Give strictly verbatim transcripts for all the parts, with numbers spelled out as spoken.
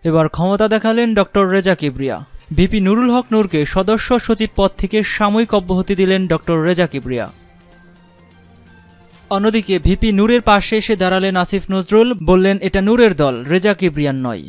এবার ক্ষমতা দেখালেন ডক্টর রেজা কিবরিয়া। ভিপি নুরুল হক নূরকে সদস্য সচিব পদ থেকে সাময়িক অব্যাহতি দিলেন ডক্টর রেজা কিবরিয়া। অন্যদিকে ভিপি নূরের পাশে এসে দাঁড়ালেন আসিফ নজরুল, বললেন এটা নূরের দল, রেজা কিবরিয়ার নয়।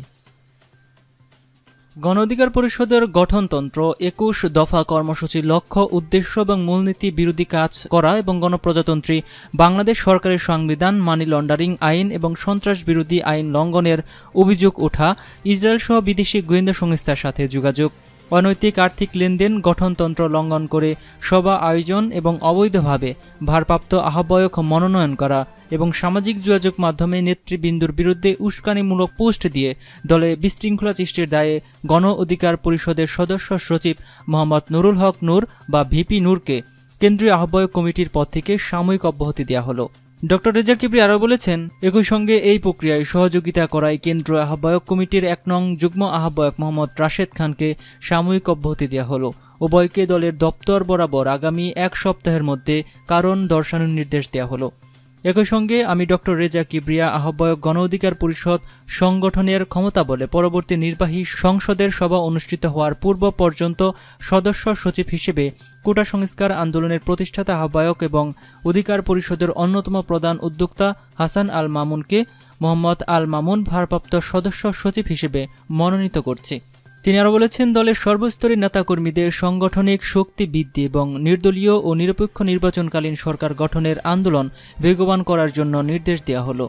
গণ অধিকার পরিষদের গঠনতন্ত্র একুশ দফা কর্মসূচির লক্ষ্য, উদ্দেশ্য এবং মূলনীতি বিরোধী কাজ করা এবং গণপ্রজাতন্ত্রী বাংলাদেশ সরকারের সংবিধান, মানি লন্ডারিং আইন এবং সন্ত্রাস বিরোধী আইন লঙ্ঘনের অভিযোগ ওঠা, ইসরায়েল সহ বিদেশি গোয়েন্দা সংস্থার সাথে যোগাযোগ, অনৈতিক আর্থিক লেনদেন, গঠনতন্ত্র লঙ্ঘন করে সভা আয়োজন এবং অবৈধভাবে ভারপ্রাপ্ত আহ্বায়ক মনোনয়ন করা এবং সামাজিক যোগাযোগ মাধ্যমে নেতৃবৃন্দুর বিরুদ্ধে উস্কানিমূলক পোস্ট দিয়ে দলে বিশৃঙ্খলা সৃষ্টির দায়ে গণ অধিকার পরিষদের সদস্য সচিব মোহাম্মদ নুরুল হক নূর বা ভিপি নূরকে কেন্দ্রীয় আহ্বায়ক কমিটির পদ থেকে সাময়িক অব্যাহতি দেওয়া হলো। ডক্টর রেজা কিবরিয়া আরও বলেছেন, একই সঙ্গে এই প্রক্রিয়ায় সহযোগিতা করায় কেন্দ্রীয় আহ্বায়ক কমিটির এক নং যুগ্ম আহ্বায়ক মোহাম্মদ রাশেদ খানকে সাময়িক অব্যাহতি দেওয়া হলো। উভয়কে দলের দপ্তর বরাবর আগামী এক সপ্তাহের মধ্যে কারণ দর্শানোর নির্দেশ দেওয়া হলো। একই সঙ্গে আমি ডক্টর রেজা কিবরিয়া আহ্বায়ক গণ অধিকার পরিষদ সংগঠনের ক্ষমতা বলে পরবর্তী নির্বাহী সংসদের সভা অনুষ্ঠিত হওয়ার পূর্ব পর্যন্ত সদস্য সচিব হিসেবে কোটা সংস্কার আন্দোলনের প্রতিষ্ঠাতা আহ্বায়ক এবং অধিকার পরিষদের অন্যতম প্রধান উদ্যোক্তা হাসান আল মামুনকে মোহাম্মদ আল মামুন ভারপ্রাপ্ত সদস্য সচিব হিসেবে মনোনীত করছি। তিনি আরও বলেছেন, দলের সর্বস্তরের নেতাকর্মীদের সাংগঠনিক শক্তি বৃদ্ধি এবং নির্দলীয় ও নিরপেক্ষ নির্বাচনকালীন সরকার গঠনের আন্দোলন বেগবান করার জন্য নির্দেশ দেওয়া হলো।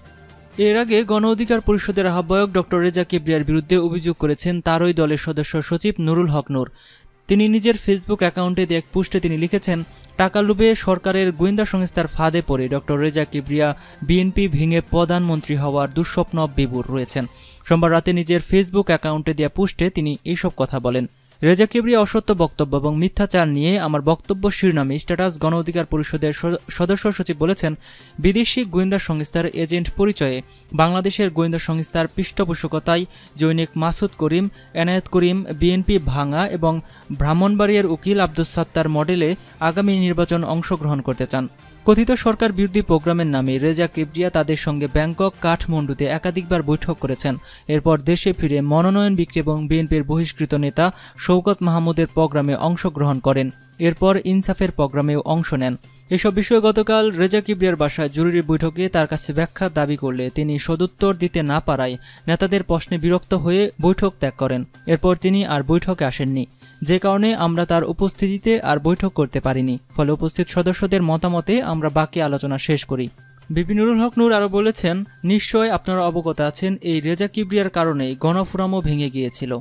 এর আগে গণ অধিকার পরিষদের আহ্বায়ক ডক্টর রেজা কিবরিয়ার বিরুদ্ধে অভিযোগ করেছেন তারই দলের সদস্য সচিব নুরুল হক নূর। তিনি নিজের ফেসবুক অ্যাকাউন্টে এক পোস্টে তিনি লিখেছেন, টাকা লোভে সরকারের গোয়েন্দা সংস্থার ফাঁদে পড়ে ডক্টর রেজা কিবরিয়া বিএনপি ভেঙে প্রধানমন্ত্রী হওয়ার দুঃস্বপ্ন বিভোর রয়েছেন। সোমবার রাতে নিজের ফেসবুক অ্যাকাউন্টে দেওয়া পোস্টে তিনি এইসব কথা বলেন। রেজা কিবরিয়া অসত্য বক্তব্য এবং মিথ্যাচার নিয়ে আমার বক্তব্য শিরোনামে স্ট্যাটাস গণ অধিকার পরিষদের সদস্য সচিব বলেছেন, বিদেশি গোয়েন্দা সংস্থার এজেন্ট পরিচয়ে বাংলাদেশের গোয়েন্দা সংস্থার পৃষ্ঠপোষকতায় জৈনিক মাসুদ করিম, এনায়েত করিম বিএনপি ভাঙা এবং ব্রাহ্মণবাড়িয়ার উকিল আব্দুস সাত্তার মডেলে আগামী নির্বাচন অংশগ্রহণ করতে চান। কথিত সরকার বিরোধী প্রোগ্রামের নামে রেজা কিবরিয়া তাদের সঙ্গে ব্যাংকক, কাঠমান্ডুতে একাধিকবার বৈঠক করেছেন। এরপর দেশে ফিরে মনোনয়ন বিক্রি এবং বিএনপির বহিষ্কৃত নেতা শওকত মাহমুদের প্রোগ্রামে অংশগ্রহণ করেন। এরপর ইনসাফের প্রোগ্রামেও অংশ নেন। এসব বিষয়ে গতকাল রেজা কিবরিয়ার বাসায় জরুরি বৈঠকে তার কাছে ব্যাখ্যা দাবি করলে তিনি সদুত্তর দিতে না পারায় নেতাদের প্রশ্নে বিরক্ত হয়ে বৈঠক ত্যাগ করেন। এরপর তিনি আর বৈঠকে আসেননি, যে কারণে আমরা তার উপস্থিতিতে আর বৈঠক করতে পারিনি। ফলে উপস্থিত সদস্যদের মতামতে আমরা বাকি আলোচনা শেষ করি। ভিপি নুরুল হক নূর আরও বলেছেন, নিশ্চয় আপনারা অবগত আছেন এই রেজা কিবরিয়ার কারণেই গণফোরামও ভেঙে গিয়েছিল।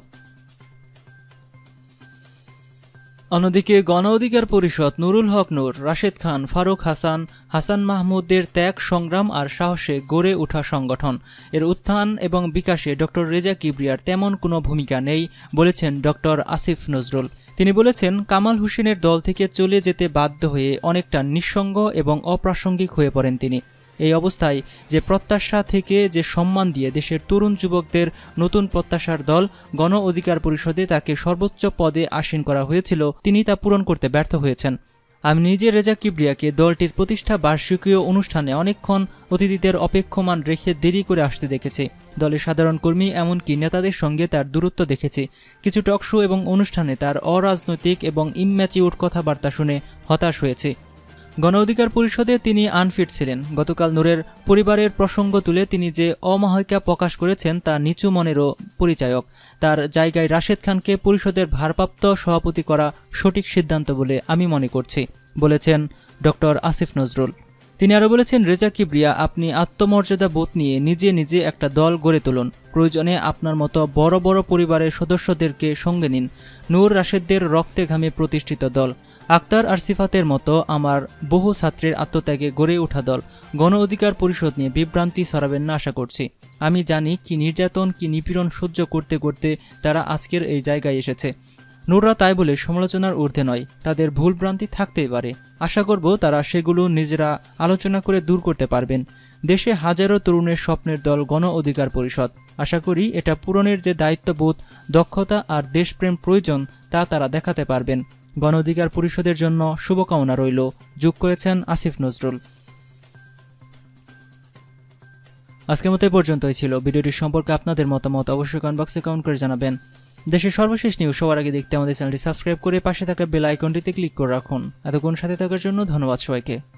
অন্যদিকে গণ অধিকার পরিষদ নুরুল হক নূর, রাশেদ খান, ফারুক হাসান, হাসান মাহমুদের ত্যাগ, সংগ্রাম আর সাহসে গড়ে ওঠা সংগঠন। এর উত্থান এবং বিকাশে ডক্টর রেজা কিবরিয়ার তেমন কোনো ভূমিকা নেই বলেছেন ডক্টর আসিফ নজরুল। তিনি বলেছেন, কামাল হোসেনের দল থেকে চলে যেতে বাধ্য হয়ে অনেকটা নিঃসঙ্গ এবং অপ্রাসঙ্গিক হয়ে পড়েন তিনি। এই অবস্থায় যে প্রত্যাশা থেকে যে সম্মান দিয়ে দেশের তরুণ যুবকদের নতুন প্রত্যাশার দল গণ অধিকার পরিষদে তাকে সর্বোচ্চ পদে আসীন করা হয়েছিল, তিনি তা পূরণ করতে ব্যর্থ হয়েছেন। আমি নিজে রেজা কিবরিয়াকে দলটির প্রতিষ্ঠা বার্ষিকীয় অনুষ্ঠানে অনেকক্ষণ অতিথিদের অপেক্ষমান রেখে দেরি করে আসতে দেখেছি। দলের সাধারণ কর্মী এমনকি নেতাদের সঙ্গে তার দূরত্ব দেখেছি। কিছু টকশো এবং অনুষ্ঠানে তার অরাজনৈতিক এবং ইম্যাচিউর কথাবার্তা শুনে হতাশ হয়েছি। গণ অধিকার পরিষদে তিনি আনফিট ছিলেন। গতকাল নূরের পরিবারের প্রসঙ্গ তুলে তিনি যে অমাহিকা প্রকাশ করেছেন তা নিচু মনেরও পরিচায়ক। তার জায়গায় রাশেদ খানকে পরিষদের ভারপ্রাপ্ত সভাপতি করা সঠিক সিদ্ধান্ত বলে আমি মনে করছি, বলেছেন ডক্টর আসিফ নজরুল। তিনি আরও বলেছেন, রেজা কিবরিয়া, আপনি আত্মমর্যাদা বোধ নিয়ে নিজে নিজে একটা দল গড়ে তুলুন। প্রয়োজনে আপনার মতো বড় বড় পরিবারের সদস্যদেরকে সঙ্গে নিন। নূর রাশেদদের রক্তে ঘামে প্রতিষ্ঠিত দল। আক্তার আর সিফাতের মতো আমার বহু ছাত্রের আত্মত্যাগে গড়ে ওঠা দল। গণ অধিকার পরিষদ নিয়ে বিভ্রান্তি ছড়াবেন না আশা করছি। আমি জানি কি নির্যাতন, কি নিপীড়ন সহ্য করতে করতে তারা আজকের এই জায়গায় এসেছে। নূররা তাই বলে সমালোচনার ঊর্ধ্বে নয়, তাদের ভুল ভ্রান্তি থাকতেই পারে। আশা করব তারা সেগুলো নিজেরা আলোচনা করে দূর করতে পারবেন। দেশে হাজারো তরুণের স্বপ্নের দল গণ অধিকার পরিষদ। আশা করি এটা পূরণের যে দায়িত্ববোধ, দক্ষতা আর দেশপ্রেম প্রয়োজন তা তারা দেখাতে পারবেন। গণ অধিকার পরিষদের জন্য শুভকামনা রইল, যোগ করেছেন আসিফ নজরুল। আজকের মতো এই পর্যন্তই ছিল। ভিডিওটি সম্পর্কে আপনাদের মতামত অবশ্যই কমেন্ট বক্সে কমেন্ট করে জানাবেন। দেশের সর্বশেষ নিউজ সবার আগে দেখতে আমাদের চ্যানেলটি সাবস্ক্রাইব করে পাশে থাকা বেল আইকনটিতে ক্লিক করে রাখুন। এতক্ষণ সাথে থাকার জন্য ধন্যবাদ সবাইকে।